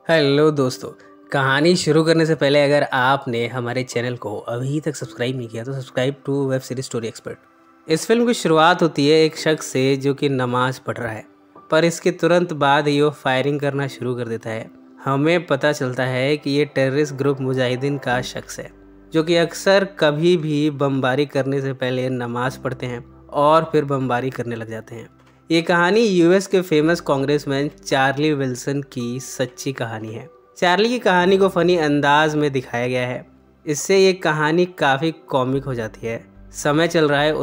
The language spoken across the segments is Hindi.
हेलो दोस्तों, कहानी शुरू करने से पहले अगर आपने हमारे चैनल को अभी तक सब्सक्राइब नहीं किया तो subscribe to web series story expert. इस फिल्म की शुरुआत होती है एक शख्स से जो कि नमाज पढ़ रहा है, पर इसके तुरंत बाद ही वो फायरिंग करना शुरू कर देता है। हमें पता चलता है कि ये टेररिस्ट ग्रुप मुजाहिदीन का शख्स है जो कि अक्सर कभी भी बमबारी करने से पहले नमाज पढ़ते हैं और फिर बमबारी करने लग जाते हैं। ये कहानी यूएस के फेमस कांग्रेसमैन चार्ली विल्सन की सच्ची कहानी है। चार्ली की कहानी को फनी अंदाज में दिखाया गया है, इससे ये कहानी काफ़ी कॉमिक हो जाती है। समय चल रहा है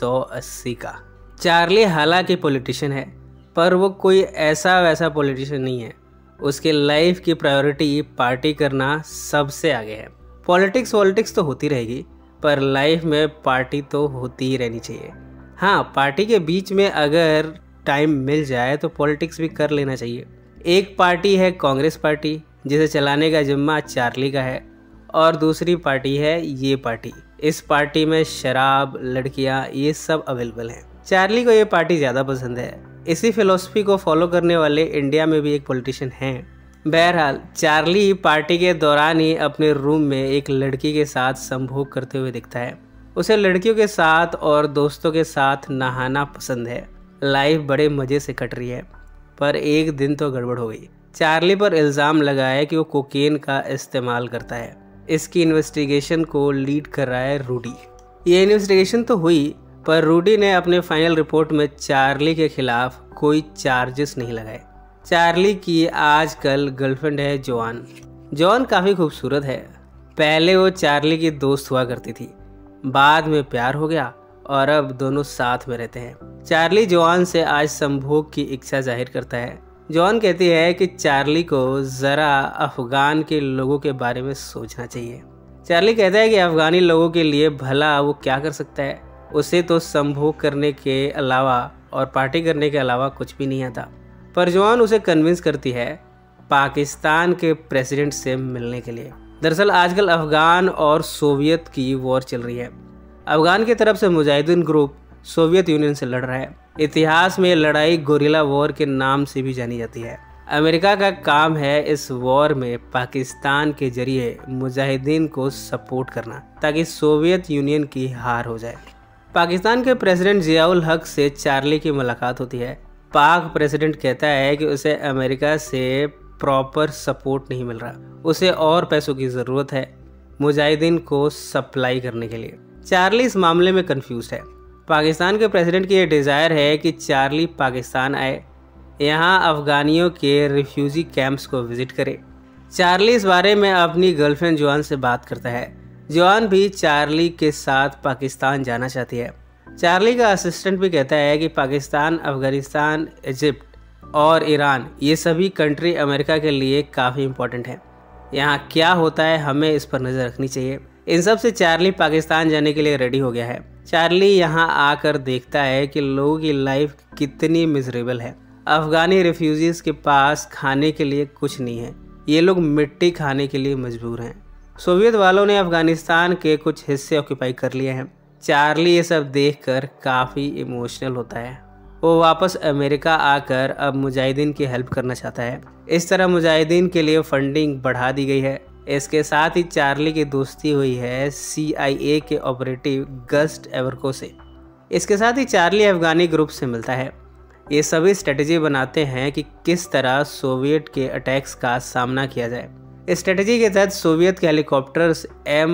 1980 का। चार्ली हालांकि पॉलिटिशियन है, पर वो कोई ऐसा वैसा पॉलिटिशियन नहीं है। उसके लाइफ की प्रायोरिटी पार्टी करना सबसे आगे है। पॉलिटिक्स तो होती रहेगी, पर लाइफ में पार्टी तो होती ही रहनी चाहिए। हाँ, पार्टी के बीच में अगर टाइम मिल जाए तो पॉलिटिक्स भी कर लेना चाहिए। एक पार्टी है कांग्रेस पार्टी, जिसे चलाने का जिम्मा चार्ली का है, और दूसरी पार्टी है ये पार्टी। इस पार्टी में शराब, लड़कियां, ये सब अवेलेबल हैं। चार्ली को ये पार्टी ज़्यादा पसंद है। इसी फिलॉसफी को फॉलो करने वाले इंडिया में भी एक पॉलिटिशियन हैं। बहरहाल, चार्ली पार्टी के दौरान ही अपने रूम में एक लड़की के साथ संभोग करते हुए दिखता है। उसे लड़कियों के साथ और दोस्तों के साथ नहाना पसंद है। लाइफ बड़े मज़े से कट रही है, पर एक दिन तो गड़बड़ हो गई। चार्ली पर इल्ज़ाम लगा है कि वो कोकेन का इस्तेमाल करता है। इसकी इन्वेस्टिगेशन को लीड कर रहा है रूडी। ये इन्वेस्टिगेशन तो हुई, पर रूडी ने अपने फाइनल रिपोर्ट में चार्ली के खिलाफ कोई चार्जेस नहीं लगाए। चार्ली की आजकल गर्लफ्रेंड है जोआन। जोआन काफ़ी खूबसूरत है। पहले वो चार्ली की दोस्त हुआ करती थी, बाद में प्यार हो गया और अब दोनों साथ में रहते हैं। चार्ली जोआन से आज संभोग की इच्छा जाहिर करता है। जोआन कहती है कि चार्ली को ज़रा अफ़गान के लोगों के बारे में सोचना चाहिए। चार्ली कहता है कि अफ़गानी लोगों के लिए भला वो क्या कर सकता है, उसे तो संभोग करने के अलावा और पार्टी करने के अलावा कुछ भी नहीं आता। पर जोआन उसे कन्विंस करती है पाकिस्तान के प्रेसिडेंट से मिलने के लिए। दरअसल आजकल अफ़गान और सोवियत की वॉर चल रही है। अफ़गान की तरफ से मुजाहिदीन ग्रुप सोवियत यूनियन से लड़ रहा है। इतिहास में ये लड़ाई गोरिल्ला वॉर के नाम से भी जानी जाती है। अमेरिका का काम है इस वॉर में पाकिस्तान के जरिए मुजाहिदीन को सपोर्ट करना, ताकि सोवियत यूनियन की हार हो जाए। पाकिस्तान के प्रेसिडेंट ज़ियाउल हक से चार्ली की मुलाकात होती है। पाक प्रेसिडेंट कहता है कि उसे अमेरिका से प्रॉपर सपोर्ट नहीं मिल रहा, उसे और पैसों की ज़रूरत है मुजाहिदीन को सप्लाई करने के लिए। चार्ली इस मामले में कंफ्यूज है। पाकिस्तान के प्रेसिडेंट की ये डिज़ायर है कि चार्ली पाकिस्तान आए, यहाँ अफ़गानियों के रिफ्यूजी कैंप्स को विज़िट करे। चार्ली इस बारे में अपनी गर्लफ्रेंड जोआन से बात करता है। जोआन भी चार्ली के साथ पाकिस्तान जाना चाहती है। चार्ली का असिस्टेंट भी कहता है कि पाकिस्तान, अफ़गानिस्तान, इजिप्ट और ईरान, ये सभी कंट्री अमेरिका के लिए काफ़ी इम्पोर्टेंट है। यहाँ क्या होता है हमें इस पर नज़र रखनी चाहिए। इन सब से चार्ली पाकिस्तान जाने के लिए रेडी हो गया है। चार्ली यहाँ आकर देखता है कि लोगों की लाइफ कितनी मिजरेबल है। अफ़गानी रिफ्यूजीज़ के पास खाने के लिए कुछ नहीं है, ये लोग मिट्टी खाने के लिए मजबूर हैं। सोवियत वालों ने अफ़गानिस्तान के कुछ हिस्से ऑक्यूपाई कर लिए हैं। चार्ली ये सब देखकर काफ़ी इमोशनल होता है। वो वापस अमेरिका आकर अब मुजाहिदीन की हेल्प करना चाहता है। इस तरह मुजाहिदीन के लिए फंडिंग बढ़ा दी गई है। इसके साथ ही चार्ली की दोस्ती हुई है CIA के ऑपरेटिव गस्ट एवरको से। इसके साथ ही चार्ली अफ़गानी ग्रुप से मिलता है। ये सभी स्ट्रेटजी बनाते हैं कि किस तरह सोवियत के अटैक्स का सामना किया जाए। इस स्ट्रेटजी के तहत सोवियत के हेलीकॉप्टर्स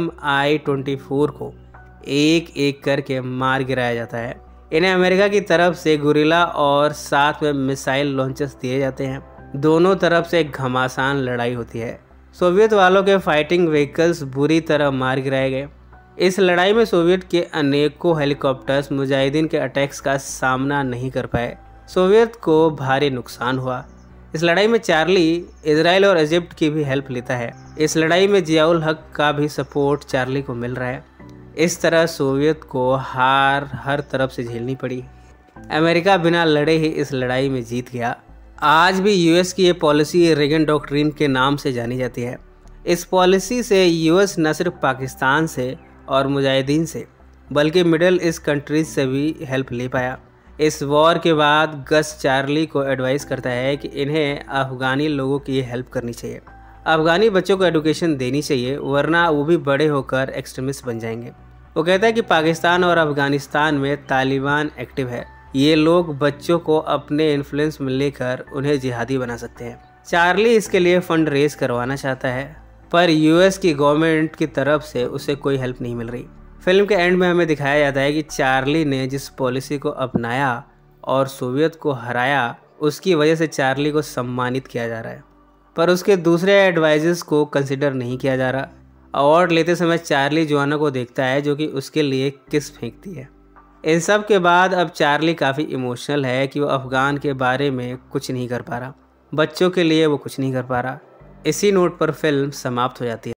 Mi-24 को एक एक करके मार गिराया जाता है। इन्हें अमेरिका की तरफ से गुरिल्ला और साथ में मिसाइल लॉन्चर्स दिए जाते हैं। दोनों तरफ से घमासान लड़ाई होती है। सोवियत वालों के फाइटिंग व्हीकल्स बुरी तरह मार गिराए गए। इस लड़ाई में सोवियत के अनेकों हेलीकॉप्टर्स मुजाहिदीन के अटैक्स का सामना नहीं कर पाए। सोवियत को भारी नुकसान हुआ। इस लड़ाई में चार्ली इजराइल और इजिप्ट की भी हेल्प लेता है। इस लड़ाई में ज़ियाउल हक का भी सपोर्ट चार्ली को मिल रहा है। इस तरह सोवियत को हार हर तरफ से झेलनी पड़ी। अमेरिका बिना लड़े ही इस लड़ाई में जीत गया। आज भी यूएस की ये पॉलिसी रेगन डॉक्ट्रिन के नाम से जानी जाती है। इस पॉलिसी से यूएस न सिर्फ पाकिस्तान से और मुजाहिदीन से, बल्कि मिडिल ईस्ट कंट्रीज से भी हेल्प ले पाया। इस वॉर के बाद गस चार्ली को एडवाइस करता है कि इन्हें अफ़गानी लोगों की हेल्प करनी चाहिए, अफ़गानी बच्चों को एडुकेशन देनी चाहिए, वरना वो भी बड़े होकर एक्सट्रीमिस्ट बन जाएंगे। वो कहता है कि पाकिस्तान और अफ़गानिस्तान में तालिबान एक्टिव है, ये लोग बच्चों को अपने इन्फ्लुएंस में लेकर उन्हें जिहादी बना सकते हैं। चार्ली इसके लिए फ़ंड रेज करवाना चाहता है, पर यूएस की गवर्नमेंट की तरफ से उसे कोई हेल्प नहीं मिल रही। फिल्म के एंड में हमें दिखाया जाता है कि चार्ली ने जिस पॉलिसी को अपनाया और सोवियत को हराया, उसकी वजह से चार्ली को सम्मानित किया जा रहा है, पर उसके दूसरे एडवाइजर्स को कंसिडर नहीं किया जा रहा। अवार्ड लेते समय चार्ली जोआना को देखता है जो कि उसके लिए किस फेंकती है। इन सब के बाद अब चार्ली काफ़ी इमोशनल है कि वो अफ़गान के बारे में कुछ नहीं कर पा रहा, बच्चों के लिए वो कुछ नहीं कर पा रहा। इसी नोट पर फिल्म समाप्त हो जाती है।